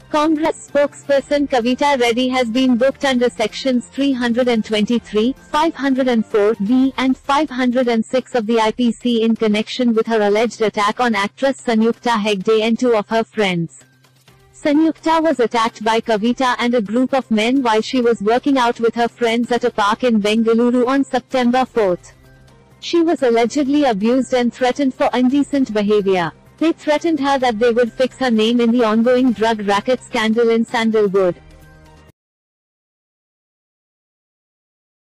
Congress spokesperson Kavitha Reddy has been booked under sections 323, 504(b) and 506 of the IPC in connection with her alleged attack on actress Samyuktha Hegde and two of her friends. Samyuktha was attacked by Kavitha and a group of men while she was working out with her friends at a park in Bengaluru on September 4. She was allegedly abused and threatened for indecent behavior. They threatened her that they would fix her name in the ongoing drug racket scandal in Sandalwood.